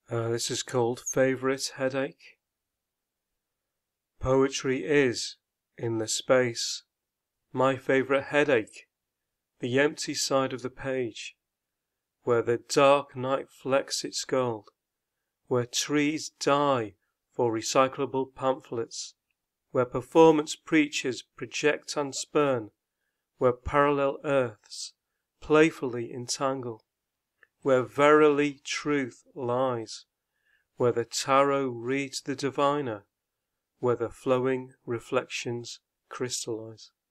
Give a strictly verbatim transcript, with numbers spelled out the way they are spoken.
Uh, this is called Favourite Headache. Poetry is, in the space, my favourite headache, the empty side of the page, where the dark night flecks its gold, where trees die for recyclable pamphlets, where performance preachers project and spurn, where parallel earths playfully entangle, where verily truth lies, where the tarot reads the diviner, where the flowing reflections crystallize.